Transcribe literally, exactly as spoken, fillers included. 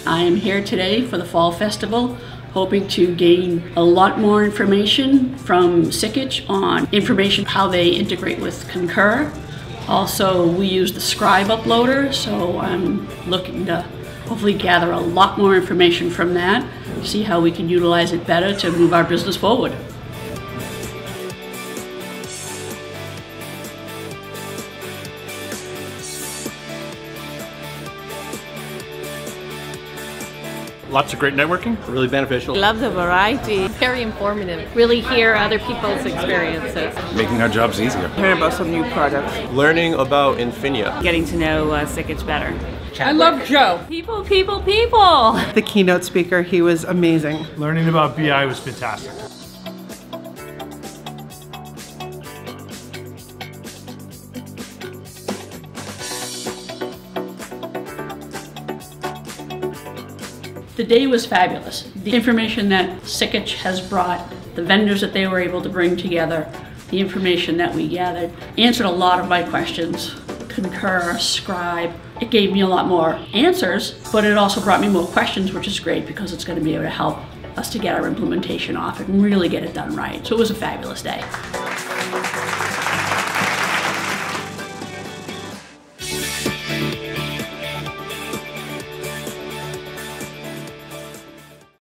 I am here today for the Fall Festival, hoping to gain a lot more information from Sikich on information how they integrate with Concur. Also, we use the Scribe uploader, so I'm looking to hopefully gather a lot more information from that, see how we can utilize it better to move our business forward. Lots of great networking. Really beneficial. Love the variety. Very informative. Really hear other people's experiences. Making our jobs easier. Hearing about some new products. Learning about Infinia. Getting to know uh, Sikich better. I love Joe. People, people, people! The keynote speaker, he was amazing. Learning about B I was fantastic. The day was fabulous. The information that Sikich has brought, the vendors that they were able to bring together, the information that we gathered, answered a lot of my questions. Concur, Scribe, it gave me a lot more answers, but it also brought me more questions, which is great because it's going to be able to help us to get our implementation off and really get it done right. So it was a fabulous day.